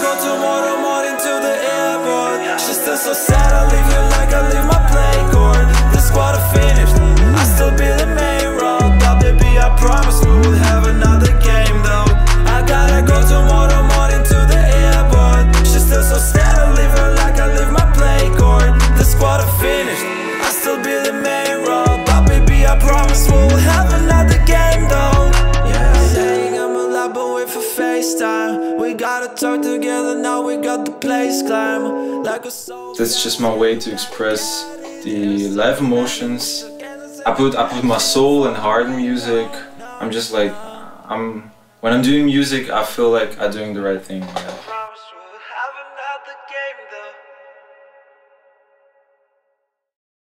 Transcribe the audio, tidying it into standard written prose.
go tomorrow morning to the airport. She's still so sad, I leave you like I leave my play court. This quarter finished, I still be the main role. But baby, I promise we will have another game though. I gotta go tomorrow morning to the airport. She's still so sad, I leave her like I leave my play court. This quarter finished, I still be the main role. But baby, I promise we will have another game though. Yeah, saying I'm a lot, but wait for FaceTime. We gotta talk together now, we got the place climb like a soul. That's just my way to express the live emotions. I put my soul and heart in music. I'm just like, when I'm doing music, I feel like I'm doing the right thing. Yeah.